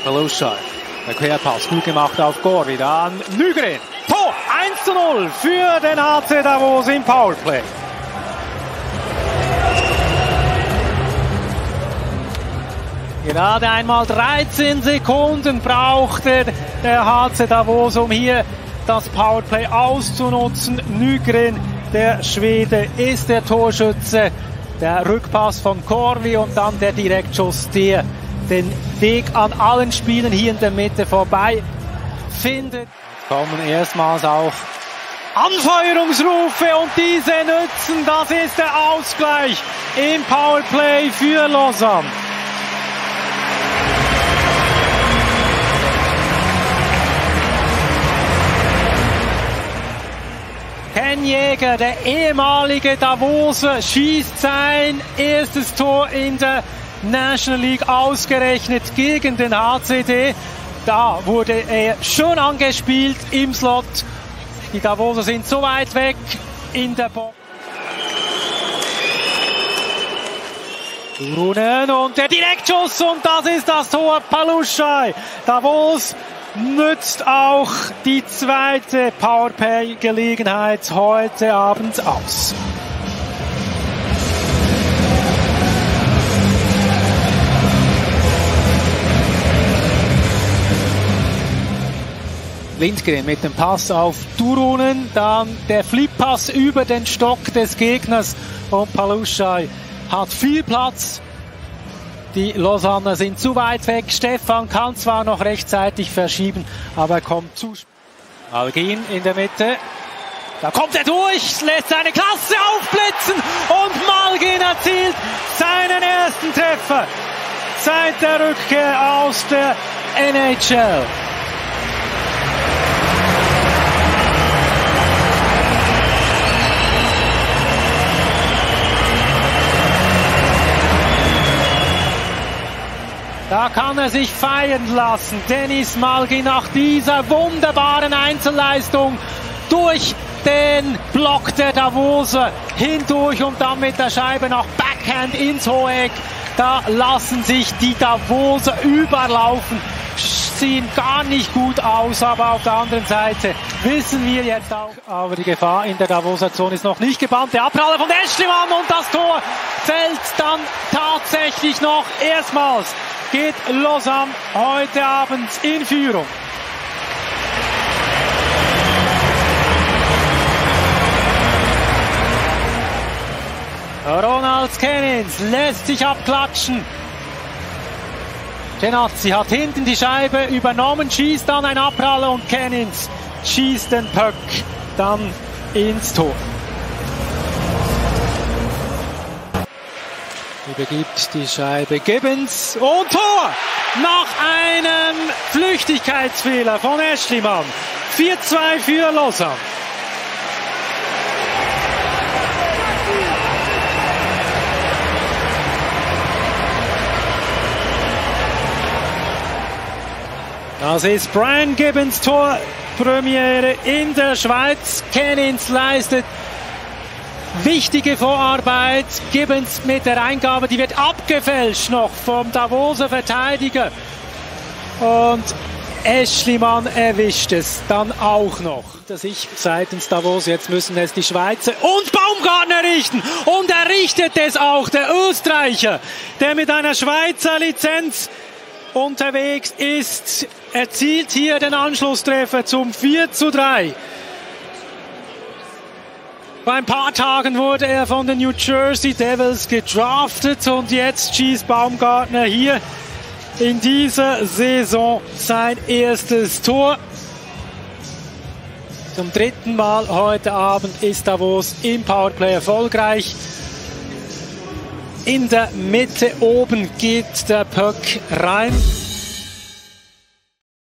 Paluschaj, der Querpass, gut gemacht auf Corvi, dann Nygren. Tor, 1:0 für den HC Davos im Powerplay. Gerade einmal 13 Sekunden brauchte der HC Davos, um hier das Powerplay auszunutzen. Nygren, der Schwede, ist der Torschütze. Der Rückpass von Corvi und dann der Direktschuss, der den Weg an allen Spielen hier in der Mitte vorbei findet. Kommen erstmals auch Anfeuerungsrufe und diese nützen. Das ist der Ausgleich im Powerplay für Lausanne. Ken Jäger, der ehemalige Davoser, schießt sein erstes Tor in der National League, ausgerechnet gegen den HCD. Da wurde er schön angespielt im Slot. Die Davoser sind so weit weg in der Box. Turunen und der Direktschuss und das ist das Tor. Paluschaj. Davos nützt auch die zweite Powerplay-Gelegenheit heute Abend aus. Lindgren mit dem Pass auf Turunen, dann der Flippass über den Stock des Gegners und Paluschaj hat viel Platz. Die Lausanner sind zu weit weg. Stefan kann zwar noch rechtzeitig verschieben, aber er kommt zu spät. Malgin in der Mitte. Da kommt er durch, lässt seine Klasse aufblitzen und Malgin erzielt seinen ersten Treffer seit der Rückkehr aus der NHL. Da kann er sich feiern lassen. Denis Malgin nach dieser wunderbaren Einzelleistung durch den Block der Davoser hindurch und dann mit der Scheibe nach Backhand ins Hoheck. Da lassen sich die Davoser überlaufen. Sehen gar nicht gut aus, aber auf der anderen Seite wissen wir jetzt auch. Aber die Gefahr in der Davoser Zone ist noch nicht gebannt. Der Abpraller von Eschlimann und das Tor fällt dann tatsächlich noch erstmals. Geht Lausanne heute Abend in Führung. Ronald Kenins lässt sich abklatschen. Genazzi hat hinten die Scheibe übernommen, schießt dann ein Abpraller und Kenins schießt den Puck dann ins Tor. Übergibt die Scheibe Gibbons und Tor! Nach einem Flüchtigkeitsfehler von Eschlimann. 4:2 für Lausanne. Das ist Brian Gibbons Torpremiere in der Schweiz. Kenins leistet wichtige Vorarbeit. Gibbons mit der Eingabe, die wird abgefälscht noch vom Davoser Verteidiger. Und Eschlimann erwischt es dann auch noch. Das ich seitens Davos, jetzt müssen es die Schweizer und Baumgartner richten. Und er richtet es auch, der Österreicher, der mit einer Schweizer Lizenz unterwegs ist, erzielt hier den Anschlusstreffer zum 4:3. Vor ein paar Tagen wurde er von den New Jersey Devils gedraftet und jetzt schießt Baumgartner hier in dieser Saison sein erstes Tor. Zum dritten Mal heute Abend ist Davos im Powerplay erfolgreich. In der Mitte oben geht der Puck rein.